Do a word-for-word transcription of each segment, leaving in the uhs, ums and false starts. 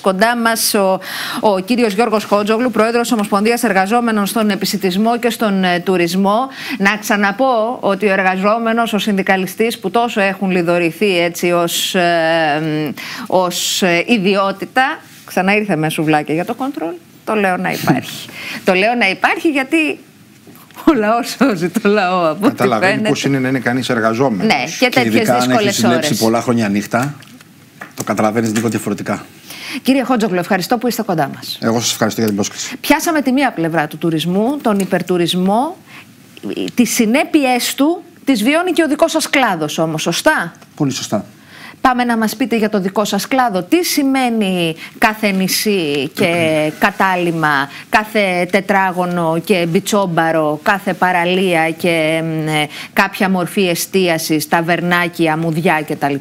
Κοντά μας ο, ο κύριος Γιώργος Χότζογλου, πρόεδρος Ομοσπονδίας Εργαζόμενων στον Επισιτισμό και στον ε, Τουρισμό. Να ξαναπώ ότι ο εργαζόμενος, ο συνδικαλιστής που τόσο έχουν λιδωρηθεί έτσι ως, ε, ως ε, ιδιότητα, ξανά ήρθε με σουβλάκια για το κόντρολ. Το λέω να υπάρχει. Το λέω να υπάρχει γιατί ο λαός σώζει το λαό, από ό,τι καταλαβαίνει πώς είναι να είναι κανείς εργαζόμενος. Ναι, και τέτοιες δύσκολες ώρες. Αν έχεις δουλέψει πολλά χρόνια νύχτα, το καταλαβαίνεις λίγο διαφορετικά. Κύριε Χότζογλου, ευχαριστώ που είστε κοντά μας. Εγώ σας ευχαριστώ για την πρόσκληση. Πιάσαμε τη μία πλευρά του τουρισμού, τον υπερτουρισμό. Τις συνέπειες του τις βιώνει και ο δικός σας κλάδος όμως, σωστά? Πολύ σωστά. Πάμε να μας πείτε για το δικό σας κλάδο. Τι σημαίνει κάθε νησί και κατάλημα, κάθε τετράγωνο και μπιτσόμπαρο, κάθε παραλία και ε, κάποια μορφή εστίασης, ταβερνάκια, μουδιά κτλ.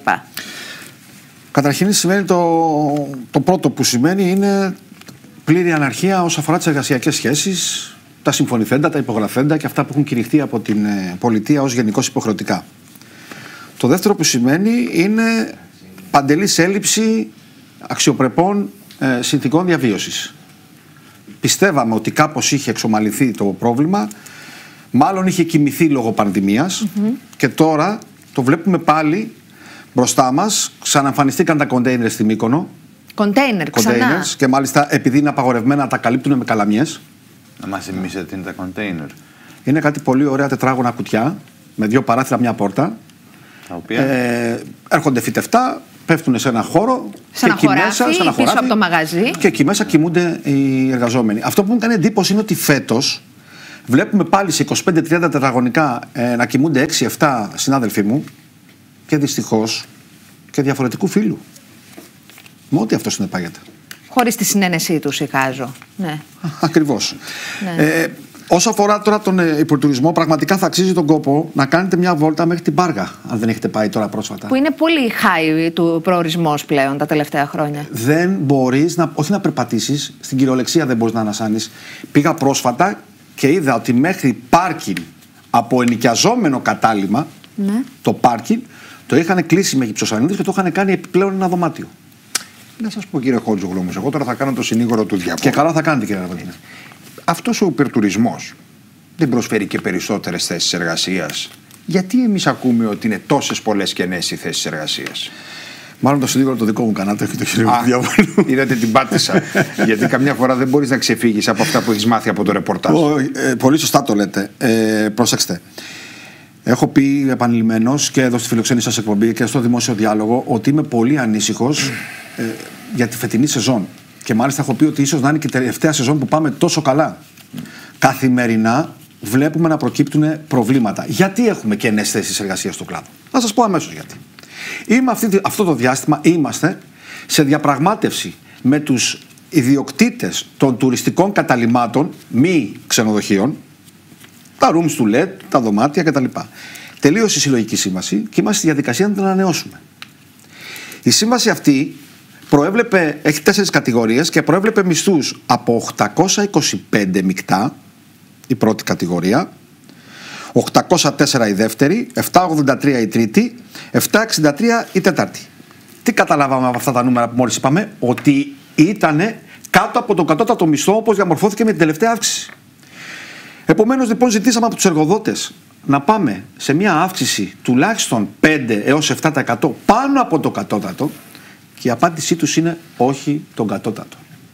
Καταρχήν σημαίνει το, το πρώτο που σημαίνει είναι πλήρη αναρχία όσον αφορά τις εργασιακές σχέσεις, τα συμφωνηθέντα, τα υπογραφέντα και αυτά που έχουν κηρυχθεί από την ε, πολιτεία ως γενικώς υποχρεωτικά. Το δεύτερο που σημαίνει είναι παντελής έλλειψη αξιοπρεπών ε, συνθηκών διαβίωσης. Πιστεύαμε ότι κάπως είχε εξομαλυνθεί το πρόβλημα, μάλλον είχε κοιμηθεί λόγω πανδημίας mm-hmm. και τώρα το βλέπουμε πάλι μπροστά μας. Ξαναεμφανιστήκαν τα κοντέινερ στη Μύκονο. Κοντέινερ, ξανά. Και μάλιστα επειδή είναι απαγορευμένα τα καλύπτουν με καλαμιές. Να μας θυμίσετε τι είναι τα κοντέινερ. Είναι κάτι πολύ ωραία τετράγωνα κουτιά με δύο παράθυρα, μια πόρτα. Τα οποία... Ε, έρχονται φυτευτά, πέφτουν σε ένα χώρο σε και ένα εκεί χωράφι, μέσα, σε ένα πίσω χωράφι, από το μαγαζί. Και εκεί μέσα κοιμούνται οι εργαζόμενοι. Αυτό που μου κάνει εντύπωση είναι ότι φέτος βλέπουμε πάλι σε είκοσι πέντε τριάντα τετραγωνικά ε, να κοιμούνται έξι επτά συνάδελφοί μου και δυστυχώς και διαφορετικού φύλου. Με ό,τι αυτό συνεπάγεται. Χωρίς τη συνένεσή τους, εικάζω. Ναι. Ακριβώς. Ναι. Ε, όσο αφορά τώρα τον ε, υπερτουρισμό, πραγματικά θα αξίζει τον κόπο να κάνετε μια βόλτα μέχρι την Πάργα, αν δεν έχετε πάει τώρα πρόσφατα. Που είναι πολύ high του προορισμός πλέον τα τελευταία χρόνια. Δεν μπορείς να, όχι να περπατήσεις, στην κυριολεξία δεν μπορείς να ανασάνεις. Πήγα πρόσφατα και είδα ότι μέχρι πάρκινγκ από ενοικιαζόμενο κατάλημα, ναι. το πάρκινγκ, το είχαν κλείσει με γυψοσανίδες και το είχαν κάνει επιπλέον ένα δωμάτιο. Να σας πω, κύριε Χότζογλου, όμως, εγώ τώρα θα κάνω το συνήγορο του διαβόλου. Και καλά θα κάνετε, κύριε Ραβαντίνε. Αυτός ο υπερτουρισμός δεν προσφέρει και περισσότερες θέσεις εργασίας? Γιατί εμείς ακούμε ότι είναι τόσες πολλές κενές οι θέσεις εργασίας? Μάλλον το συνήγορο το δικό μου κανάτε και το κύριο του διαβόλου. Είδατε, την πάτησα. Γιατί καμιά φορά δεν μπορείς να ξεφύγεις από αυτά που έχεις μάθει από το ρεπορτάζ. Ο, ε, πολύ σωστά το λέτε. Ε, προσέξτε. Έχω πει επανειλημμένος και εδώ στη φιλοξενή σας εκπομπή και στο δημόσιο διάλογο ότι είμαι πολύ ανήσυχος ε, για τη φετινή σεζόν. Και μάλιστα έχω πει ότι ίσως να είναι και η τελευταία σεζόν που πάμε τόσο καλά. Καθημερινά βλέπουμε να προκύπτουν προβλήματα. Γιατί έχουμε κενές θέσεις εργασίας στο κλάδο? Να σας πω αμέσως γιατί. Είμαι αυτή, αυτό το διάστημα είμαστε σε διαπραγμάτευση με τους ιδιοκτήτες των τουριστικών καταλυμάτων μη ξενοδοχείων, τα rooms του ελ ι ντι, τα δωμάτια κτλ. Τελείωσε η συλλογική σύμβαση και είμαστε στη διαδικασία να την ανανεώσουμε. Η σύμβαση αυτή προέβλεπε, έχει τέσσερις κατηγορίες και προέβλεπε μισθούς από οκτακόσια είκοσι πέντε μεικτά, η πρώτη κατηγορία, οκτακόσια τέσσερα η δεύτερη, επτακόσια ογδόντα τρία η τρίτη, επτακόσια εξήντα τρία η τέταρτη. Τι καταλάβαμε από αυτά τα νούμερα που μόλις είπαμε? Ότι ήταν κάτω από τον κατώτατο μισθό όπως διαμορφώθηκε με την τελευταία αύξηση. Επομένως, λοιπόν, ζητήσαμε από τους εργοδότες να πάμε σε μια αύξηση τουλάχιστον πέντε έως επτά τοις εκατό πάνω από το κατώτατο και η απάντησή τους είναι όχι τον κατώτατο.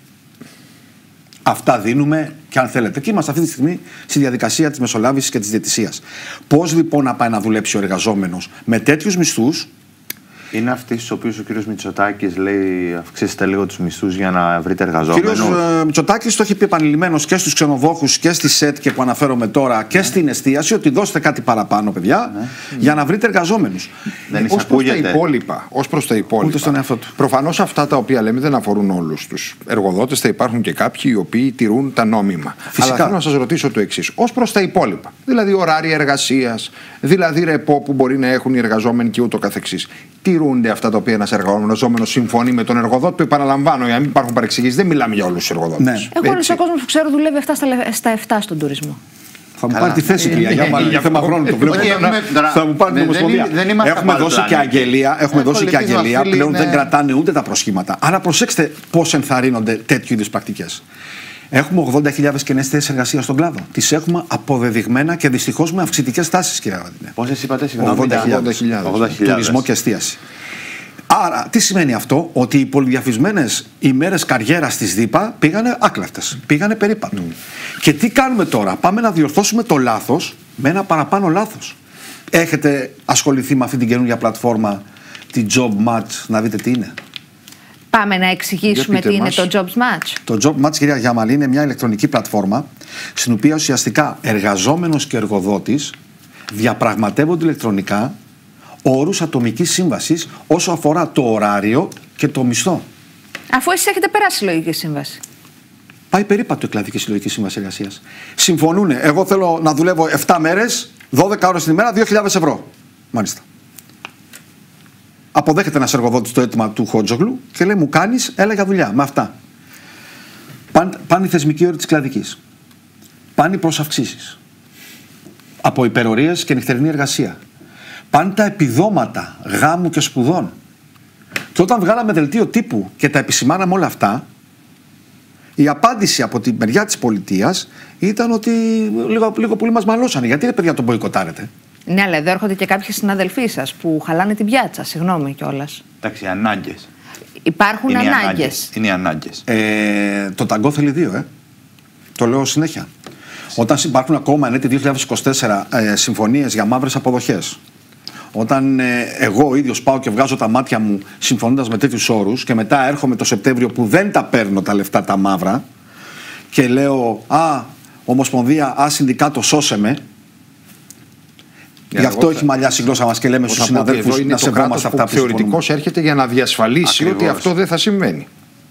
Αυτά δίνουμε και αν θέλετε. Και είμαστε αυτή τη στιγμή στη διαδικασία της μεσολάβησης και της διαιτησίας. Πώς λοιπόν να πάει να δουλέψει ο εργαζόμενος με τέτοιους μισθούς? Είναι αυτοί στους οποίους ο κύριος Μητσοτάκης λέει αυξήστε λίγο τους μισθούς για να βρείτε εργαζόμενους? Ο κύριος Μητσοτάκης το έχει πει επανειλημμένος και στους ξενοδόχους και στη ΣΕΤ και που αναφέρομαι τώρα και ναι. στην εστίαση ότι δώστε κάτι παραπάνω, παιδιά, ναι. για να βρείτε εργαζόμενους. Δεν ως προς τα υπόλοιπα, ως προς τα υπόλοιπα. Ούτε στον εαυτό του. Προφανώς αυτά τα οποία λέμε δεν αφορούν όλους τους εργοδότες. Θα υπάρχουν και κάποιοι οι οποίοι τηρούν τα νόμιμα. Φυσικά. Αλλά θέλω να σας ρωτήσω το εξής. Ως προς τα υπόλοιπα, δηλαδή ωράρια εργασίας, δηλαδή ρεπό που μπορεί να έχουν οι εργαζόμενοι και ούτω καθεξής. Τηρούνται αυτά τα οποία ένας εργαζόμενος συμφωνεί με τον εργοδότη? Το επαναλαμβάνω για να μην υπάρχουν παρεξηγήσεις. Δεν μιλάμε για όλους τους εργοδότες. Ναι. Εγώ όλος ο κόσμος που ξέρω δουλεύει εφτά στα εφτά στον τουρισμό. Θα μου πάρει τη θέση, κυρία Γιάμαλη, για θέμα χρόνου το βλέπω. Θα μου πάρει την Ομοσπονδία. Έχουμε δώσει και αγγελία, έχουμε δώσει και αγγελία, πλέον δεν κρατάνε ούτε τα προσχήματα. Άρα προσέξτε πώς ενθαρρύνονται τέτοιου είδους πρακτικές. Έχουμε ογδόντα χιλιάδες κενές θέσεις εργασίας στον κλάδο. Τις έχουμε αποδεδειγμένα και δυστυχώς με αυξητικές τάσεις, κυρία Βαντινέ. Πόσες είπατε, ογδόντα χιλιάδες. Τουρισμό και εστίαση. Άρα, τι σημαίνει αυτό? Ότι οι πολυδιαφυσμένες ημέρες καριέρας της ΔΥΠΑ πήγανε άκλαυτες, πήγανε περίπατο. Mm. Και τι κάνουμε τώρα? Πάμε να διορθώσουμε το λάθος με ένα παραπάνω λάθος. Έχετε ασχοληθεί με αυτή την καινούργια πλατφόρμα, τη Job Match, να δείτε τι είναι? Πάμε να εξηγήσουμε τι μας. είναι το Jobs Match. Το Job Match, κυρία Γιάμαλη, είναι μια ηλεκτρονική πλατφόρμα στην οποία ουσιαστικά εργαζόμενος και εργοδότης διαπραγματεύονται ηλεκτρονικά όρους ατομικής σύμβασης όσο αφορά το ωράριο και το μισθό. Αφού εσείς έχετε περάσει συλλογική σύμβαση. Πάει περίπατο η κλαδική συλλογική σύμβαση εργασίας. Συμφωνούν. Εγώ θέλω να δουλεύω επτά μέρες, δώδεκα ώρες την ημέρα, δύο χιλιάδες ευρώ. Μάλιστα. Αποδέχεται ένας εργοδότης το αίτημα του Χότζογλου και λέει: μου κάνεις, έλα για δουλειά. Με αυτά. Πάνε, πάνε οι θεσμικοί όροι της κλαδικής. Πάνε οι προσαυξήσεις. Από υπερορίες και νυχτερινή εργασία. Πάνε τα επιδόματα γάμου και σπουδών. Και όταν βγάλαμε δελτίο τύπου και τα επισημάναμε όλα αυτά, η απάντηση από τη μεριά της πολιτείας ήταν ότι λίγο, λίγο πολύ μας μαλώσανε. Γιατί ρε παιδιά τον μποϊκοτάρετε? Ναι, αλλά εδώ έρχονται και κάποιοι συναδελφοί σας που χαλάνε την πιάτσα. Συγγνώμη κιόλας. Εντάξει, ανάγκες. Υπάρχουν είναι ανάγκες. ανάγκες. Είναι οι ανάγκες. Ε, το ταγκό θέλει δύο, ε. Το λέω συνέχεια. Όταν υπάρχουν ακόμα ενέτη δύο χιλιάδες είκοσι τέσσερα ε, συμφωνίες για μαύρες αποδοχές, όταν ε, εγώ ίδιος πάω και βγάζω τα μάτια μου συμφωνώντας με τέτοιους όρους και μετά έρχομαι το Σεπτέμβριο που δεν τα παίρνω τα λεφτά τα μαύρα και λέω «Α, Ομοσπονδία, α, Συνδικάτο, σώσε με». Γι' αυτό έχει μαλλιάσει η γλώσσα μας και λέμε στους συναδέλφους να σεβόμαστε αυτά που θεωρητικώς έρχεται για να διασφαλίσει Ακριβώς. ότι αυτό δεν θα συμβαίνει.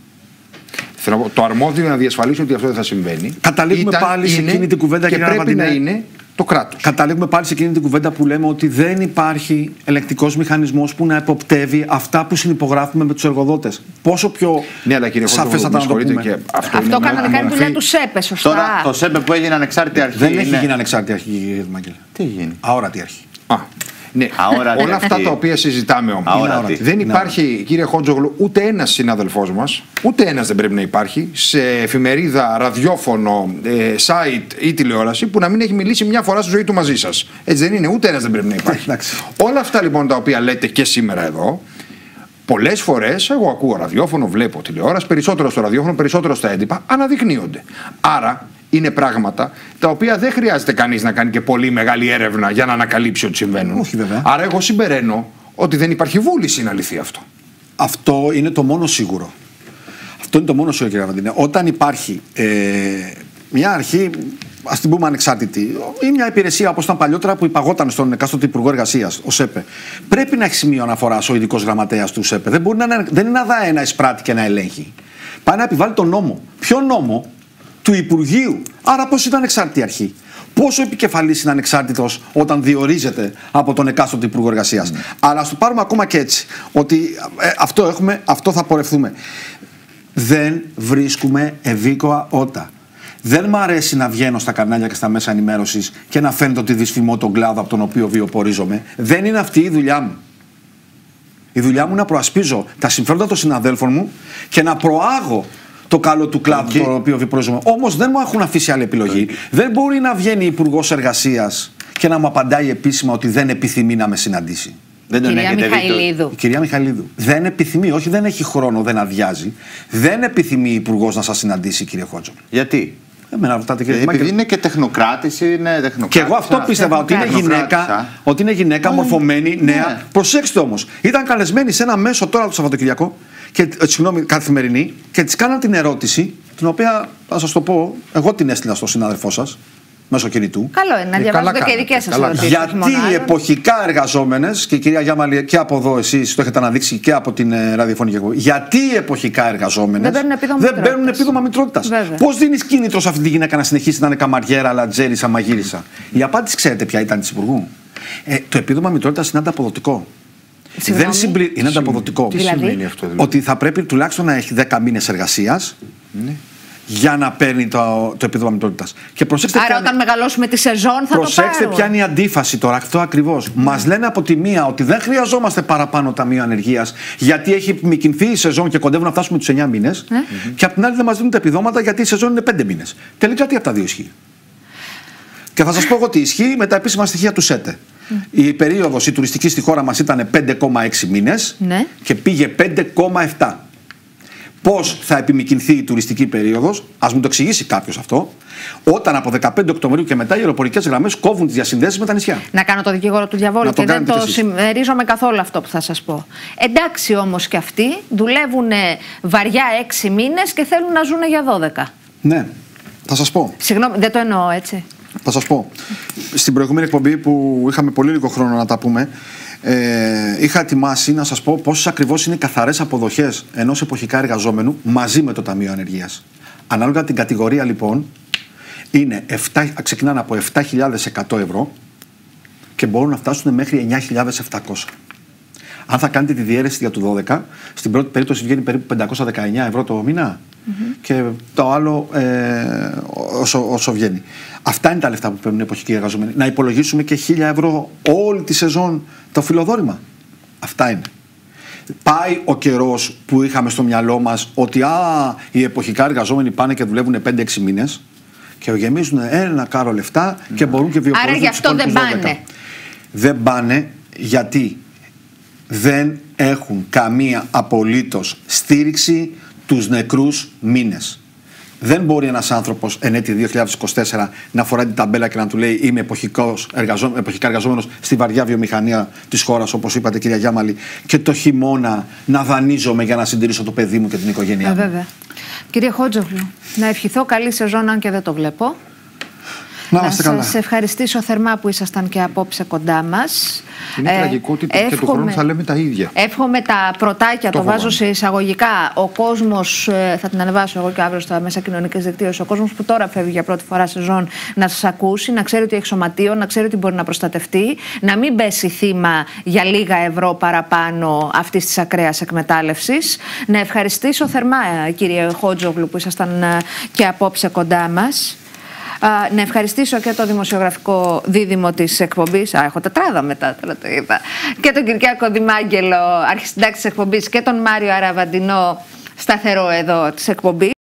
Το αρμόδιο να διασφαλίσει ότι αυτό δεν θα συμβαίνει. Καταλήγουμε Ήταν, πάλι σε εκείνη την κουβέντα και πρέπει Βαντινέ, να είναι το κράτος. Καταλήγουμε πάλι σε εκείνη την κουβέντα που λέμε ότι δεν υπάρχει ελεκτικός μηχανισμός που να εποπτεύει αυτά που συνυπογράφουμε με τους εργοδότες. Πόσο πιο ναι, σαφές θα τα πούμε. Και αυτό αυτό κανονικά είναι δουλειά του ΣΕΠΕ, σωστά. Τώρα το ΣΕΠΕ που έγινε ανεξάρτητη αρχή. Δεν είναι... έχει γίνει ανεξάρτητη αρχή, κύριε Μαγγέλη. Τι γίνει? Αόρατη αρχή. Α. Ναι, όλα αυτά τα οποία συζητάμε όμως. Δεν υπάρχει, κύριε Χότζογλου, ούτε ένας συνάδελφός μας, ούτε ένας δεν πρέπει να υπάρχει σε εφημερίδα, ραδιόφωνο, ε, site ή τηλεόραση που να μην έχει μιλήσει μια φορά στη ζωή του μαζί σας. Έτσι δεν είναι? Ούτε ένας δεν πρέπει να υπάρχει. Όλα αυτά λοιπόν τα οποία λέτε και σήμερα εδώ, πολλές φορές εγώ ακούω ραδιόφωνο, βλέπω τηλεόραση, περισσότερο στο ραδιόφωνο, περισσότερο στα έντυπα, αναδεικνύονται. Άρα είναι πράγματα τα οποία δεν χρειάζεται κανείς να κάνει και πολύ μεγάλη έρευνα για να ανακαλύψει ότι συμβαίνουν. Όχι, βέβαια. Άρα εγώ συμπεραίνω ότι δεν υπάρχει βούληση να λυθεί αυτό. Αυτό είναι το μόνο σίγουρο. Αυτό είναι το μόνο σίγουρο, κύριε Βαντινέ. Όταν υπάρχει ε, μια αρχή, ας την πούμε ανεξάρτητη, ή μια υπηρεσία όπως ήταν παλιότερα που υπαγόταν στον εκάστοτε Υπουργό Εργασίας, ο ΣΕΠΕ, πρέπει να έχει σημείο αναφοράς ο ειδικός γραμματέας του ΣΕΠΕ. Δεν, μπορεί να, δεν είναι αδάε να εισπράττει και να ελέγχει. Πάει να επιβάλλει τον νόμο. Ποιο νόμο? Του Υπουργείου. Άρα πώς ήταν ανεξάρτητη αρχή? Πόσο επικεφαλής είναι ανεξάρτητος όταν διορίζεται από τον εκάστοτε Υπουργό Εργασίας? Mm. Αλλά ας το πάρουμε ακόμα και έτσι. Ότι ε, αυτό, έχουμε, αυτό θα πορευτούμε. Δεν βρίσκουμε ευήκοα ότα. Δεν μ' αρέσει να βγαίνω στα κανάλια και στα μέσα ενημέρωσης και να φαίνεται ότι δυσφημώ τον κλάδο από τον οποίο βιοπορίζομαι. Δεν είναι αυτή η δουλειά μου. Η δουλειά μου είναι να προασπίζω τα συμφέροντα των συναδέλφων μου και να προάγω το καλό του κλάδου okay. τον οποίο βιοπορίζομαι. Όμως δεν μου έχουν αφήσει άλλη επιλογή. Okay. Δεν μπορεί να βγαίνει Υπουργός Εργασίας και να μου απαντάει επίσημα ότι δεν επιθυμεί να με συναντήσει. Δεν τον κυρία Μιχαηλίδου. Η κυρία Μιχαηλίδου. Δεν επιθυμεί, όχι δεν έχει χρόνο, δεν αδειάζει. Δεν επιθυμεί Υπουργός να σας συναντήσει, κύριε Χότζογλου. Γιατί? Εμένα ρωτάτε, κύριε Επειδή Μάγκελ. Είναι και τεχνοκράτης, είναι τεχνοκράτης. Και εγώ αυτό πίστευα, ότι είναι γυναίκα, ότι είναι γυναίκα μορφωμένη, νέα. Ναι. Προσέξτε όμως, ήταν καλεσμένη σε ένα μέσο τώρα το Σαββατοκυριακό, και, συγγνώμη, καθημερινή, και της κάναν την ερώτηση, την οποία θα σας το πω, εγώ την έστειλα στον συνάδελφό σας, μέσω κινητού. Καλό είναι να διαβάζετε και οι δικές σας ερωτήσεις. Γιατί οι εποχικά εργαζόμενες, και η κυρία Γιάμαλη και από εδώ εσείς το έχετε αναδείξει και από την ε, ραδιοφωνική εκπομπή, γιατί οι εποχικά εργαζόμενες δεν παίρνουν επίδομα μητρότητας? Πώς δίνεις κίνητρο σε αυτή τη γυναίκα να συνεχίσει να είναι καμαριέρα, λατζέρισα, μαγείρισα? Η απάντηση ξέρετε ποια ήταν της Υπουργού? Ε, το επίδομα μητρότητας είναι ανταποδοτικό. Δεν συμπλη... Είναι ανταποδοτικό. Τι δηλαδή? Σημαίνει αυτό δηλαδή? Ότι θα πρέπει τουλάχιστον να έχει δέκα μήνες εργασίας. Ναι. για να παίρνει το, το επίδομα μητρότητας. Και προσέξτε Άρα, ποια όταν είναι... μεγαλώσουμε τη σεζόν, θα προσέξτε το πάρουν. ποια είναι η αντίφαση τώρα. Αυτό ακριβώς. Mm. Μας λένε από τη μία ότι δεν χρειαζόμαστε παραπάνω ταμείο ανεργίας, γιατί έχει επιμηκυνθεί η σεζόν και κοντεύουν να φτάσουμε τους εννιά μήνες. Mm. Mm-hmm. Και απ' την άλλη δεν μας δίνουν τα επιδόματα γιατί η σεζόν είναι πέντε μήνες. Τελικά τι από τα δύο ισχύει? Και θα σας πω εγώ τι ισχύει με τα επίσημα στοιχεία του ΣΕΤΕ. Mm. Η περίοδος η τουριστική στη χώρα μας ήταν πέντε κόμμα έξι μήνες mm. και πήγε πέντε κόμμα επτά. Πώς θα επιμηκυνθεί η τουριστική περίοδος, ας μου το εξηγήσει κάποιος αυτό, όταν από δεκαπέντε Οκτωβρίου και μετά οι αεροπορικές γραμμές κόβουν τις διασυνδέσεις με τα νησιά. Να κάνω το δικηγόρο του διαβόλου και δεν το συμμερίζομαι καθόλου αυτό που θα σας πω. Εντάξει όμως και αυτοί δουλεύουν βαριά έξι μήνες και θέλουν να ζουν για δώδεκα. Ναι, θα σας πω. Συγγνώμη, δεν το εννοώ έτσι. Θα σας πω. Στην προηγούμενη εκπομπή που είχαμε πολύ λίγο χρόνο να τα πούμε, Ε, είχα ετοιμάσει να σας πω πόσες ακριβώς είναι οι καθαρές αποδοχές ενός εποχικά εργαζόμενου μαζί με το Ταμείο Ανεργίας. Ανάλογα την κατηγορία λοιπόν είναι επτά, ξεκινάνε από επτά χιλιάδες εκατό ευρώ και μπορούν να φτάσουν μέχρι εννιά χιλιάδες επτακόσια. Αν θα κάνετε τη διαίρεση για το δώδεκα, στην πρώτη περίπτωση βγαίνει περίπου πεντακόσια δεκαεννιά ευρώ το μήνα mm-hmm. και το άλλο ε, όσο, όσο βγαίνει. Αυτά είναι τα λεφτά που παίρνουν οι εποχικοί εργαζόμενοι. Να υπολογίσουμε και χίλια ευρώ όλη τη σεζόν το φιλοδόρημα. Αυτά είναι. Πάει ο καιρός που είχαμε στο μυαλό μας ότι α, οι εποχικά εργαζόμενοι πάνε και δουλεύουν πέντε έξι μήνες και γεμίζουν ένα κάρο λεφτά mm. και μπορούν και βιοπορούν. Άρα γι' αυτό δεν πάνε. Δεν πάνε γιατί δεν έχουν καμία απολύτως στήριξη τους νεκρούς μήνες. Δεν μπορεί ένας άνθρωπος εν έτη δύο χιλιάδες είκοσι τέσσερα να φοράει την ταμπέλα και να του λέει είμαι εποχικός εργαζό, εποχικά εργαζόμενος στη βαριά βιομηχανία της χώρας, όπως είπατε κυρία Γιάμαλη, και το χειμώνα να δανείζομαι για να συντηρήσω το παιδί μου και την οικογένειά μου. Βέβαια. Κύριε Χότζογλου, να ευχηθώ καλή σεζόν, αν και δεν το βλέπω. Να, να σας ευχαριστήσω θερμά που ήσασταν και απόψε κοντά μας. Είναι ε, τραγικό ότι εύχομαι, και του χρόνου θα λέμε τα ίδια. Εύχομαι τα πρωτάκια, το, το βάζω σε εισαγωγικά. Ο κόσμος, θα την ανεβάσω εγώ και αύριο στα μέσα κοινωνικής δικτύωσης, ο κόσμος που τώρα φεύγει για πρώτη φορά σεζόν να σας ακούσει, να ξέρει ότι έχει σωματείο, να ξέρει ότι μπορεί να προστατευτεί, να μην πέσει θύμα για λίγα ευρώ παραπάνω αυτής της ακραίας εκμετάλλευσης. Να ευχαριστήσω θερμά, κύριε Χότζογλου, που ήσασταν και απόψε κοντά μας. Uh, να ευχαριστήσω και το δημοσιογραφικό δίδυμο της εκπομπής. Α, έχω τετράδα μετά, τώρα το είπα. Και τον Κυριάκο Δημάγγελο, αρχισυντάκτη της εκπομπής, και τον Μάριο Αραβαντινό, σταθερό εδώ της εκπομπής.